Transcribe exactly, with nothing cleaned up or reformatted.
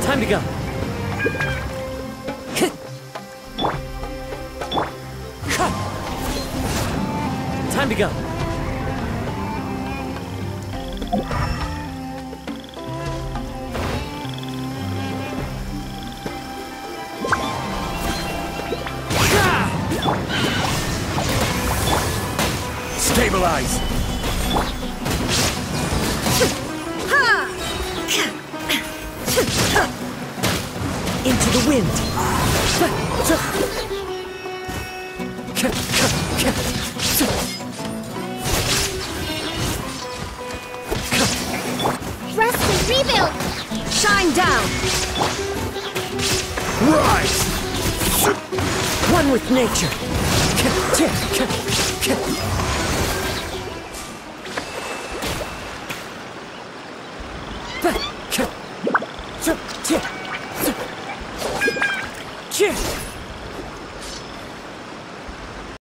Time to go. Time to go. Stabilize! Into the wind. Rest and rebuild! Shine down. Rise! One with nature. Cheer!